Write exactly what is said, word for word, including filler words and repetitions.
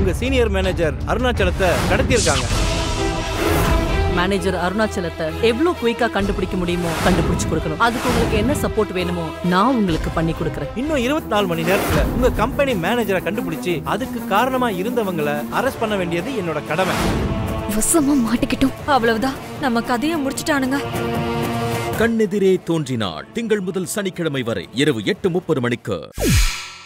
உங்க senior manager அருணாச்சலத்தை கடத்தியிருக்காங்க. மேனேஜர் அருணாச்சலத்தை எவ்வளவு குயிக்கா கண்டுபிடிக்க முடியுமோ கண்டுபிடிச்சு கொடுக்கணும். அதுக்கு உங்களுக்கு என்ன சப்போர்ட் வேணுமோ நான் உங்களுக்கு பண்ணி கொடுக்கறேன். இன்னும் இருபத்தி நாலு மணி நேரத்துல உங்க கம்பெனி மேனேஜரை கண்டுபிடிச்சு அதுக்கு காரணமா இருந்தவங்களை அரெஸ்ட் பண்ண வேண்டியது என்னோட கடமை. வசமா மாட்டிக்கிட்டோம். அவ்வளவுதான், நம்ம கதையை முடிச்சிட்டானுங்க. கண்ணெதிரே தோன்றினாள் திங்கள் முதல் சனிக்கிழமை வரை இரவு எட்டு முப்பது மணிக்கு.